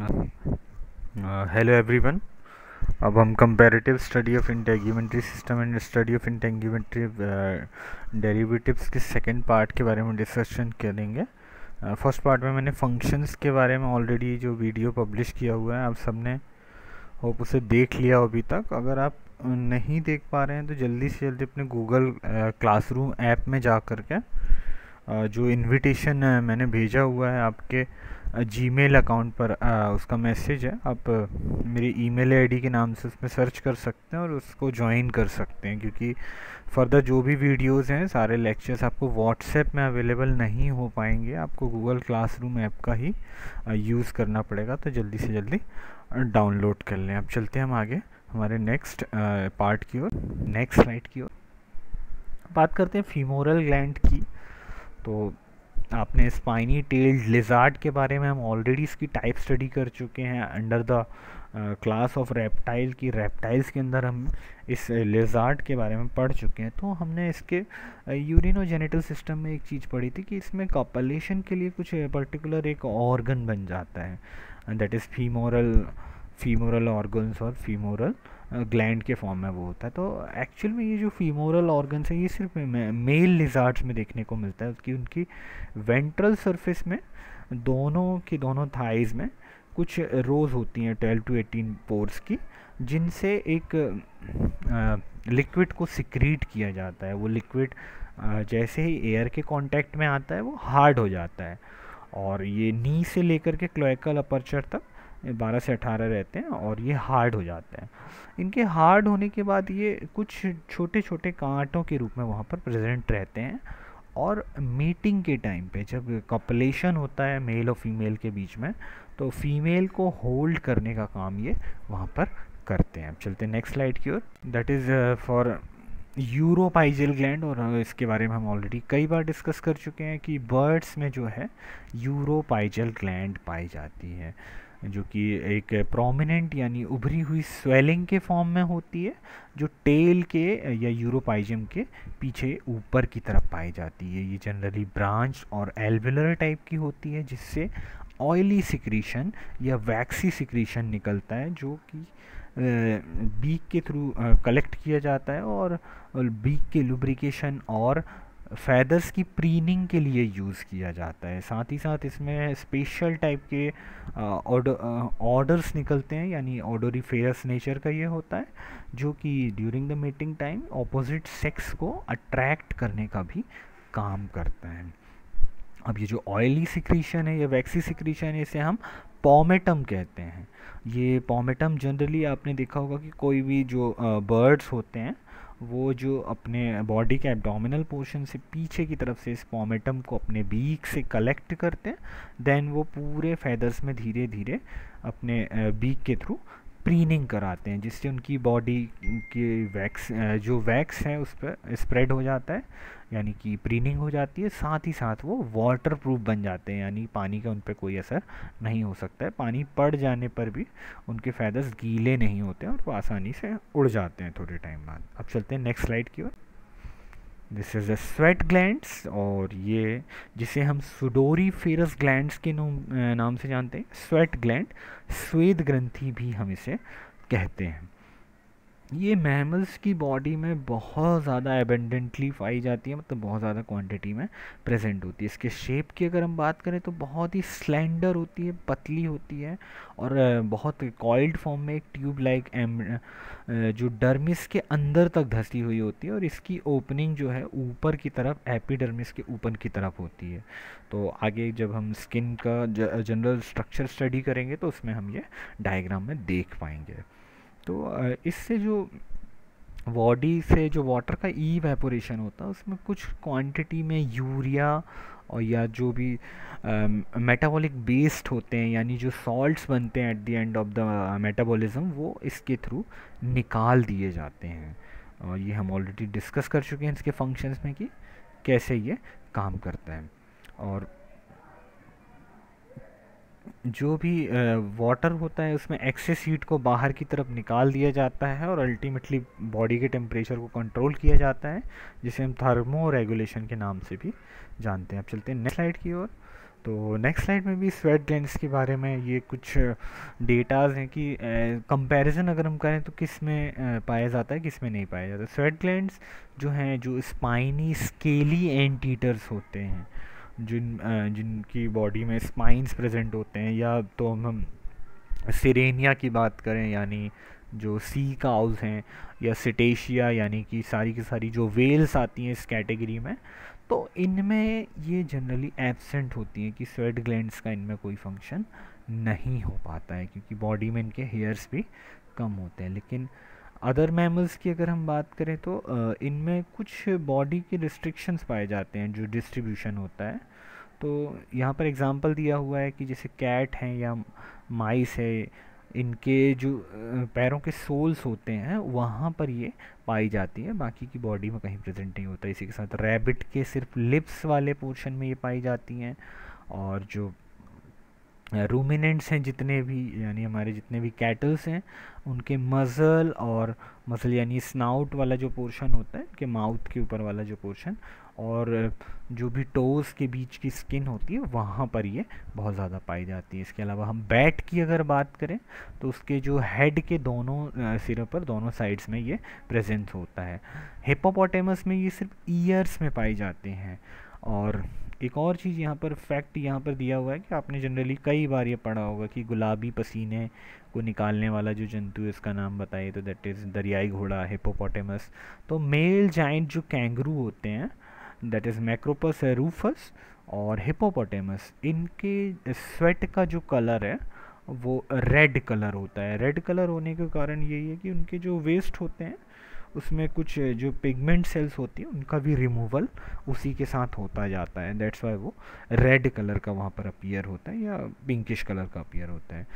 Hello everyone. अब हम comparative study of integumentary system and study of integumentary derivatives के second part के बारे में डिस्कशन करेंगे। फर्स्ट पार्ट में मैंने फंक्शंस के बारे में ऑलरेडी जो वीडियो पब्लिश किया हुआ है, आप सबने होप उसे देख लिया हो अभी तक। अगर आप नहीं देख पा रहे हैं तो जल्दी से जल्दी अपने गूगल क्लासरूम ऐप में जा कर के जो इनविटेशन मैंने भेजा हुआ है आपके जीमेल अकाउंट पर, उसका मैसेज है। आप मेरी ईमेल आईडी के नाम से उसमें सर्च कर सकते हैं और उसको ज्वाइन कर सकते हैं, क्योंकि फर्दर जो भी वीडियोस हैं, सारे लेक्चर्स आपको व्हाट्सएप में अवेलेबल नहीं हो पाएंगे, आपको गूगल क्लासरूम ऐप का ही यूज़ करना पड़ेगा। तो जल्दी से जल्दी डाउनलोड कर लें। अब चलते हैं हम आगे हमारे नेक्स्ट पार्ट की ओर, नेक्स्ट स्लाइड की ओर। बात करते हैं फीमोरल ग्लैंड की। तो आपने स्पाइनी टेल्ड लिजार्ड के बारे में हम ऑलरेडी इसकी टाइप स्टडी कर चुके हैं under the class of reptile की। रेप्टाइल्स के अंदर हम इस लिजार्ड के बारे में पढ़ चुके हैं। तो हमने इसके यूरिनोजेनिटल सिस्टम में एक चीज़ पढ़ी थी कि इसमें कॉपुलेशन के लिए कुछ पर्टिकुलर एक ऑर्गन बन जाता है, and that is femoral organs और फीमोरल ग्लैंड के फॉर्म में वो होता है। तो एक्चुअल में ये जो फीमोरल ऑर्गन्स है, ये सिर्फ मेल लिजार्ड्स में देखने को मिलता है। उसकी उनकी वेंट्रल सरफेस में दोनों थाइज में कुछ रोज होती हैं 12 to 18 पोर्स की, जिनसे एक लिक्विड को सिक्रीट किया जाता है। वो लिक्विड जैसे ही एयर के कांटेक्ट में आता है वो हार्ड हो जाता है, और ये नी से लेकर के क्लोएकल अपर्चर तक 12 से 18 रहते हैं और ये हार्ड हो जाते हैं। इनके हार्ड होने के बाद ये कुछ छोटे छोटे कांटों के रूप में वहाँ पर प्रेजेंट रहते हैं, और मीटिंग के टाइम पे जब कॉपुलेशन होता है मेल और फीमेल के बीच में, तो फीमेल को होल्ड करने का काम ये वहाँ पर करते हैं। अब चलते हैं नेक्स्ट स्लाइड की ओर। That is for uropygial gland, और इसके बारे में हम ऑलरेडी कई बार डिस्कस कर चुके हैं कि बर्ड्स में जो है यूरोपाइजल ग्लैंड पाई जाती है, जो कि एक प्रोमिनेंट यानी उभरी हुई स्वेलिंग के फॉर्म में होती है, जो टेल के या यूरोपाइजम के पीछे ऊपर की तरफ पाई जाती है। ये जनरली ब्रांच और एल्वेलर टाइप की होती है, जिससे ऑयली सिक्रीशन या वैक्सी सिक्रीशन निकलता है, जो कि बीक के थ्रू कलेक्ट किया जाता है और बीक के लुब्रिकेशन और फैदर्स की प्रीनिंग के लिए यूज़ किया जाता है। साथ ही साथ इसमें स्पेशल टाइप के ऑर्डर्स निकलते हैं, यानी ऑडोरीफेरस नेचर का ये होता है, जो कि during the mating time opposite sex को अट्रैक्ट करने का भी काम करता है। अब ये जो ऑयली सिक्रीशन है या वैक्सी सिक्रीशन है, इसे हम पोमेटम कहते हैं। ये पोमेटम जनरली आपने देखा होगा कि कोई भी जो बर्ड्स होते हैं, वो जो अपने बॉडी के एब्डोमिनल पोर्शन से पीछे की तरफ से इस पोमेटम को अपने बीक से कलेक्ट करते हैं, देन वो पूरे फैदर्स में धीरे धीरे अपने बीक के थ्रू प्रीनिंग कराते हैं, जिससे उनकी बॉडी की जो वैक्स है उस पर स्प्रेड हो जाता है, यानी कि प्रीनिंग हो जाती है। साथ ही साथ वो वाटर प्रूफ बन जाते हैं, यानी पानी का उन पर कोई असर नहीं हो सकता है। पानी पड़ जाने पर भी उनके फैदर्स गीले नहीं होते हैं और वो आसानी से उड़ जाते हैं थोड़े टाइम बाद। अब चलते हैं नेक्स्ट स्लाइड की ओर। This is the sweat glands, और ये जिसे हम सुडोरीफेरस ग्लैंड्स के नाम से जानते हैं। स्वेट ग्लैंड, स्वेद ग्रंथि भी हम इसे कहते हैं। ये मैमल्स की बॉडी में बहुत ज़्यादा एबेंडेंटली पाई जाती है, मतलब बहुत ज़्यादा क्वांटिटी में प्रेजेंट होती है। इसके शेप की अगर हम बात करें तो बहुत ही स्लेंडर होती है, पतली होती है, और बहुत कॉइल्ड फॉर्म में एक ट्यूब लाइक जो डर्मिस के अंदर तक धंसी हुई होती है, और इसकी ओपनिंग जो है ऊपर की तरफ एपिडर्मिस के ऊपर की तरफ होती है। तो आगे जब हम स्किन का जनरल स्ट्रक्चर स्टडी करेंगे तो उसमें हम ये डायग्राम में देख पाएंगे। तो इससे जो बॉडी से जो वाटर का इवेपोरेशन होता है, उसमें कुछ क्वांटिटी में यूरिया और या जो भी मेटाबॉलिक बेस्ड होते हैं, यानी जो सॉल्ट्स बनते हैं at the end of the metabolism, वो इसके थ्रू निकाल दिए जाते हैं। और ये हम ऑलरेडी डिस्कस कर चुके हैं इसके फंक्शंस में कि कैसे ये काम करता है। और जो भी वाटर होता है उसमें एक्सेस हीट को बाहर की तरफ निकाल दिया जाता है, और अल्टीमेटली बॉडी के टेम्परेचर को कंट्रोल किया जाता है, जिसे हम थर्मो रेगुलेशन के नाम से भी जानते हैं। अब चलते हैं नेक्स्ट स्लाइड की ओर। तो नेक्स्ट स्लाइड में भी स्वेट ग्लैंड्स के बारे में ये कुछ डेटाज हैं कि कंपैरिजन अगर हम करें तो किस में पाया जाता है, किस में नहीं पाया जाता। स्वेट ग्लैंड्स जो हैं, जो स्पाइनी स्केली एंट ईटर्स होते हैं, जिनकी बॉडी में स्पाइंस प्रेजेंट होते हैं, या तो हम सिरेनिया की बात करें यानी जो सी काउज हैं, या सिटेशिया यानी कि सारी की सारी जो वेल्स आती हैं इस कैटेगरी में, तो इनमें ये जनरली एब्सेंट होती हैं कि स्वेट ग्लैंड्स का इनमें कोई फंक्शन नहीं हो पाता है, क्योंकि बॉडी में इनके हेयर्स भी कम होते हैं। लेकिन अदर मैमल्स की अगर हम बात करें तो इनमें कुछ बॉडी के रिस्ट्रिक्शंस पाए जाते हैं जो डिस्ट्रीब्यूशन होता है। तो यहाँ पर एग्जांपल दिया हुआ है कि जैसे कैट हैं या माइस है, इनके जो पैरों के सोल्स होते हैं वहाँ पर ये पाई जाती है, बाकी की बॉडी में कहीं प्रेजेंट नहीं होता। इसी के साथ रैबिट के सिर्फ लिप्स वाले पोर्शन में ये पाई जाती हैं, और जो रूमिनेंट्स हैं जितने भी, यानी हमारे जितने भी कैटल्स हैं, उनके मज़ल यानी स्नाउट वाला जो पोर्शन होता है, उनके माउथ के ऊपर वाला जो पोर्शन, और जो भी टोज़ के बीच की स्किन होती है वहाँ पर ये बहुत ज़्यादा पाई जाती है। इसके अलावा हम बैट की अगर बात करें तो उसके जो हेड के दोनों सिरों पर, दोनों साइड्स में ये प्रेजेंट होता है। हिप्पोपोटेमस में ये सिर्फ ईयर्स में पाई जाते हैं। और एक और चीज़ यहाँ पर फैक्ट यहाँ पर दिया हुआ है कि आपने जनरली कई बार ये पढ़ा होगा कि गुलाबी पसीने को निकालने वाला जो जंतु है इसका नाम बताइए, तो दैट इज़ दरियाई घोड़ा, हिप्पोपोटेमस। तो मेल जाइंट जो कैंगरू होते हैं, दैट इज़ मैक्रोपस रूफस और हिप्पोपोटेमस, इनके स्वेट का जो कलर है वो रेड कलर होता है। रेड कलर होने के कारण यही है कि उनके जो वेस्ट होते हैं उसमें कुछ जो पिगमेंट सेल्स होती हैं उनका भी रिमूवल उसी के साथ होता जाता है, दैट्स वाई वो रेड कलर का वहाँ पर अपीयर होता है या पिंकिश कलर का अपीयर होता है।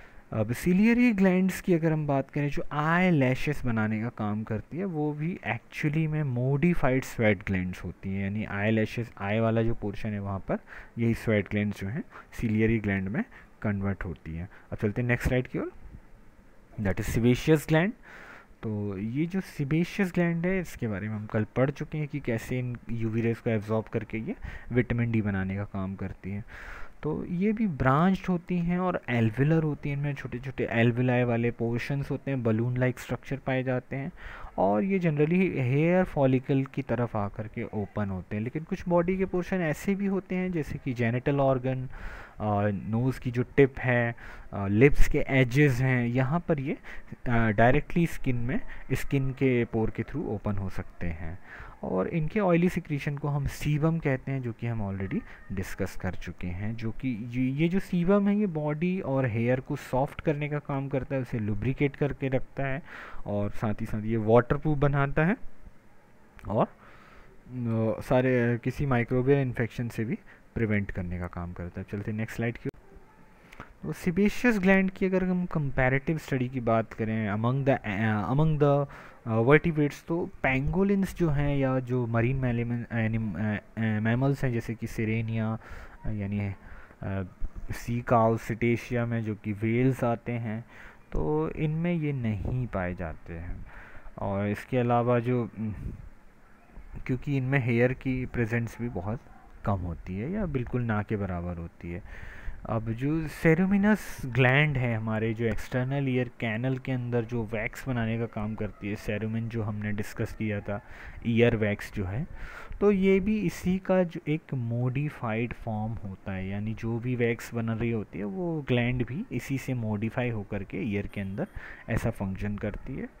अब सिलियरी ग्लैंड्स की अगर हम बात करें, जो आई लैशेस बनाने का काम करती है, वो भी एक्चुअली में मोडिफाइड स्वेट ग्लैंड्स होती हैं, यानी आई लैशेस, आई वाला जो पोर्शन है वहाँ पर यही स्वेट ग्लैंड्स जो हैं सिलियरी ग्लैंड में कन्वर्ट होती हैं। अब चलते हैं नेक्स्ट स्लाइड की ओर, दैट इज सिबेशियस ग्लैंड। तो ये जो सिबेशियस ग्लैंड है इसके बारे में हम कल पढ़ चुके हैं कि कैसे इन यूवी रेज को एब्जॉर्ब करके ये विटामिन डी बनाने का काम करती है। तो ये भी ब्रांच्ड होती हैं और एल्विलर होती हैं, इनमें छोटे छोटे एल्विलाई वाले पोर्शंस होते हैं, बलून लाइक स्ट्रक्चर पाए जाते हैं, और ये जनरली हेयर फॉलिकल की तरफ आकर के ओपन होते हैं। लेकिन कुछ बॉडी के पोर्शन ऐसे भी होते हैं जैसे कि जेनिटल ऑर्गन, नोज़ की जो टिप है, लिप्स के एजेस हैं, यहाँ पर ये डायरेक्टली स्किन के पोर के थ्रू ओपन हो सकते हैं। और इनके ऑयली सिक्रीशन को हम सीबम कहते हैं, जो कि हम ऑलरेडी डिस्कस कर चुके हैं। जो कि ये जो सीबम है ये बॉडी और हेयर को सॉफ्ट करने का काम करता है, उसे लुब्रिकेट करके रखता है, और साथ ही साथ ये वाटरप्रूफ बनाता है, और सारे किसी माइक्रोबियल इन्फेक्शन से भी प्रिवेंट करने का काम करता है। चलते नेक्स्ट स्लाइड की। तो सिबेशियस ग्लैंड की अगर हम कंपैरेटिव स्टडी की बात करें अमंग द वर्टिब्रेट्स, तो पेंगोलिन्स जो हैं या जो मरीन मैमल्स हैं जैसे कि सिरेनिया यानी सी काउ, सिटेशिया में जो कि वेल्स आते हैं, तो इनमें ये नहीं पाए जाते हैं। और इसके अलावा जो क्योंकि इनमें हेयर की प्रेजेंस भी बहुत कम होती है या बिल्कुल ना के बराबर होती है। अब जो सेरोमिनस ग्लैंड है हमारे जो एक्सटर्नल ईयर कैनल के अंदर जो वैक्स बनाने का काम करती है, सेरोमिन जो हमने डिस्कस किया था, ईयर वैक्स जो है, तो ये भी इसी का जो एक मॉडिफाइड फॉर्म होता है, यानी जो भी वैक्स बन रही होती है वो ग्लैंड भी इसी से मॉडिफाई होकर के ईयर के अंदर ऐसा फंक्शन करती है।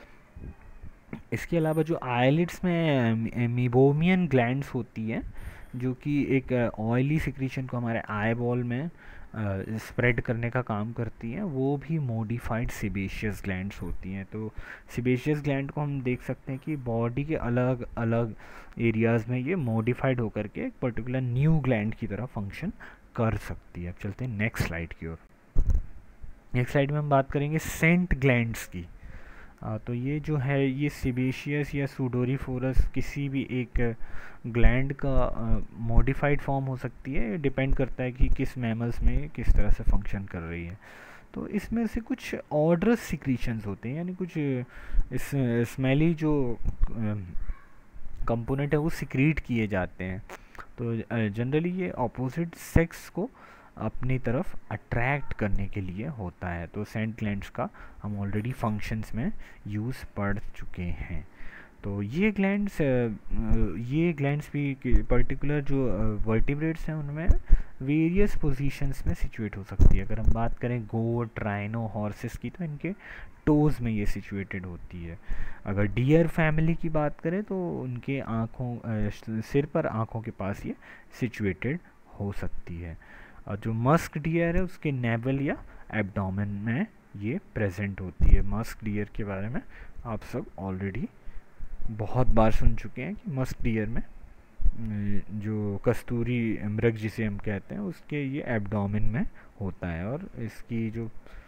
इसके अलावा जो आईलिड्स में मीबोमियन ग्लैंड्स होती है, जो कि एक ऑयली सिक्रीशन को हमारे आई बॉल में स्प्रेड करने का काम करती हैं, वो भी मॉडिफाइड सिबेशियस ग्लैंड्स होती हैं। तो सिबेशियस ग्लैंड को हम देख सकते हैं कि बॉडी के अलग अलग एरियाज़ में ये मॉडिफाइड होकर के एक पर्टिकुलर न्यू ग्लैंड की तरह फंक्शन कर सकती है। अब चलते हैं नेक्स्ट स्लाइड की ओर। नेक्स्ट स्लाइड में हम बात करेंगे सेंट ग्लैंड्स की। तो ये जो है ये सिबेशियस या सूडोरीफोरस किसी भी एक ग्लैंड का मॉडिफाइड फॉर्म हो सकती है, डिपेंड करता है कि किस मैमल्स में किस तरह से फंक्शन कर रही है। तो इसमें से कुछ ऑर्डरस सिक्रीशंस होते हैं, यानी कुछ इस स्मेली जो कंपोनेंट है वो सिक्रीट किए जाते हैं। तो तो जनरली ये ऑपोजिट सेक्स को अपनी तरफ अट्रैक्ट करने के लिए होता है। तो सेंट ग्लैंड्स का हम ऑलरेडी फंक्शंस में यूज़ पढ़ चुके हैं। तो ये ग्लैंड्स भी पर्टिकुलर जो वर्टिब्रेट्स हैं उनमें वेरियस पोजीशंस में सिचुएट हो सकती है। अगर हम बात करें गोट, राइनो, हॉर्सेस की, तो इनके टोज़ में ये सिचुएटेड होती है। अगर डियर फैमिली की बात करें तो उनके सिर पर आँखों के पास ये सिचुएटेड हो सकती है। और जो मस्क डियर है उसके नेवल या एब्डोमेन में ये प्रेजेंट होती है। मस्क डियर के बारे में आप सब ऑलरेडी बहुत बार सुन चुके हैं कि मस्क डियर में जो कस्तूरी मृग जिसे हम कहते हैं उसके ये एब्डोमेन में होता है, और इसकी जो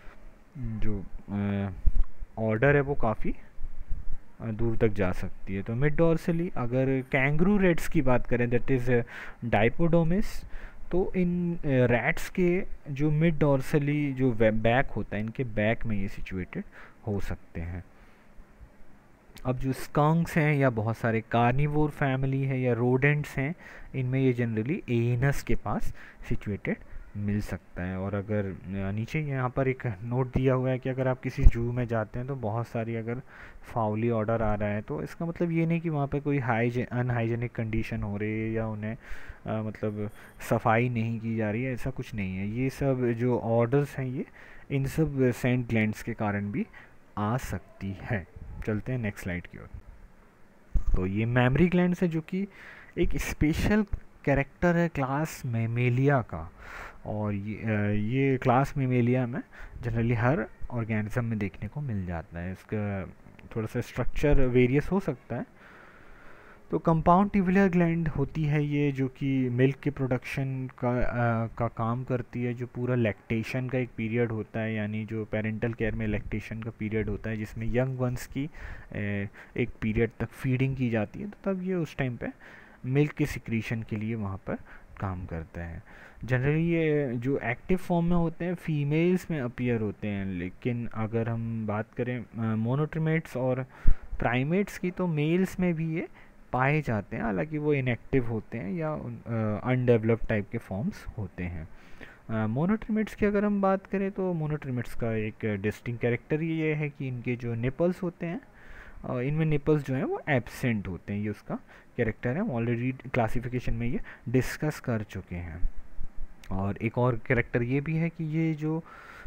ऑर्डर है वो काफ़ी दूर तक जा सकती है। तो मिड डॉर्सली अगर कैंगरू रेट्स की बात करें, दैट इज़ डाइपोडोमिस, तो इन रैट्स के जो मिड डॉर्सली जो बैक होता है, इनके बैक में ये सिचुएटेड हो सकते हैं। अब जो स्कंक्स हैं या बहुत सारे कार्निवोर फैमिली है या रोडेंट्स हैं, इनमें ये जनरली एनस के पास सिचुएटेड मिल सकता है। और अगर नीचे यहाँ पर एक नोट दिया हुआ है कि अगर आप किसी जू में जाते हैं तो बहुत सारी अगर फाउली ऑर्डर आ रहा है, तो इसका मतलब ये नहीं कि वहाँ पे कोई अनहाइजेनिक कंडीशन हो रही है या उन्हें मतलब सफाई नहीं की जा रही है, ऐसा कुछ नहीं है। ये सब जो ऑर्डर्स हैं ये इन सब सेंट ग्लैंड्स के कारण भी आ सकती है। चलते हैं नेक्स्ट स्लाइड की ओर। तो ये मेमरी ग्लैंड्स है जो कि एक स्पेशल कैरेक्टर है क्लास मेमेलिया का, और ये क्लास मेमेलिया में जनरली हर ऑर्गेनिज्म में देखने को मिल जाता है। इसका थोड़ा सा स्ट्रक्चर वेरियस हो सकता है। तो कंपाउंड ट्यूबुलर ग्लैंड होती है ये, जो कि मिल्क के प्रोडक्शन का काम करती है। जो पूरा लैक्टेशन का एक पीरियड होता है, यानी जो पेरेंटल केयर में लैक्टेशन का पीरियड होता है जिसमें यंग वंस की एक पीरियड तक फीडिंग की जाती है, तो तब ये उस टाइम पे मिल्क के सिक्रीशन के लिए वहाँ पर काम करता है। जनरली ये जो एक्टिव फॉर्म में होते हैं फीमेल्स में अपीयर होते हैं, लेकिन अगर हम बात करें मोनोट्रिमेट्स और प्राइमेट्स की, तो मेल्स में भी ये पाए जाते हैं, हालांकि वो इनएक्टिव होते हैं या अनडेवलप्ड टाइप के फॉर्म्स होते हैं। मोनोट्रिमेट्स की अगर हम बात करें तो मोनोट्रिमेट्स का एक डिस्टिंक्ट कैरेक्टर ये है कि इनके जो निपल्स होते हैं, इनमें निपल्स जो हैं वो एब्सेंट होते हैं। ये उसका कैरेक्टर है, हम ऑलरेडी क्लासिफिकेशन में ये डिस्कस कर चुके हैं। और एक और कैरेक्टर ये भी है कि ये जो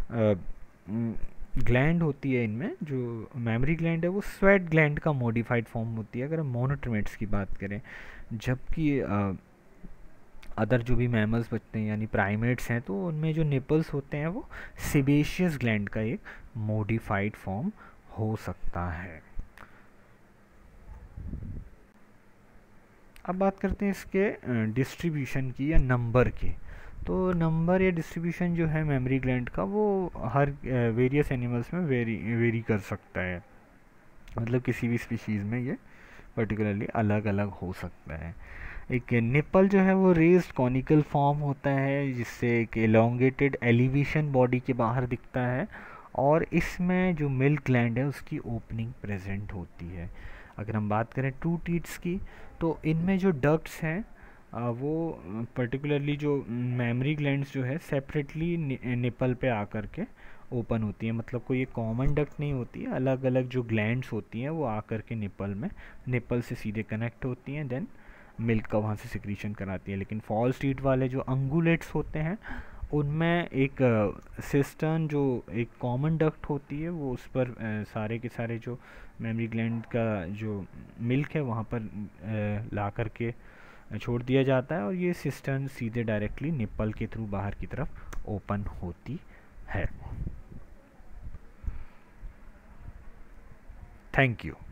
ग्लैंड होती है, इनमें जो मेमरी ग्लैंड है वो स्वेट ग्लैंड का मॉडिफाइड फॉर्म होती है अगर हम मोनोट्रिमेट्स की बात करें। जबकि अदर जो भी मैमल्स बचते हैं यानी प्राइमेट्स हैं, तो उनमें जो निपल्स होते हैं वो सेबेशियस ग्लैंड का एक मॉडिफाइड फॉर्म हो सकता है। अब बात करते हैं इसके डिस्ट्रीब्यूशन की या नंबर की। तो नंबर या डिस्ट्रीब्यूशन जो है मेमरी ग्लैंड का वो हर वेरियस एनिमल्स में वेरी कर सकता है, मतलब किसी भी स्पीशीज़ में ये पर्टिकुलरली अलग अलग हो सकता है। एक निपल जो है वो रेज्ड कॉनिकल फॉर्म होता है जिससे एक एलोंगेटेड एलिवेशन बॉडी के बाहर दिखता है, और इसमें जो मिल्क ग्लैंड है उसकी ओपनिंग प्रेजेंट होती है। अगर हम बात करें टू टीट्स की, तो इनमें जो डक्ट्स हैं वो पर्टिकुलरली जो मेमरी ग्लैंड्स जो है सेपरेटली निपल पे आकर के ओपन होती है, मतलब कोई एक कॉमन डक्ट नहीं होती है, अलग अलग जो ग्लैंड्स होती हैं वो आकर के निपल से सीधे कनेक्ट होती हैं, देन मिल्क का वहाँ से सिक्रीशन कराती है। लेकिन फॉल्स टीथ वाले जो अंगुलेट्स होते हैं उनमें एक सिस्टर्न जो एक कॉमन डक्ट होती है वो उस पर सारे के सारे जो मेमरी ग्लैंड का जो मिल्क है वहाँ पर ला करके छोड़ दिया जाता है, और ये सिस्टर्न सीधे डायरेक्टली निपल के थ्रू बाहर की तरफ ओपन होती है। Thank you.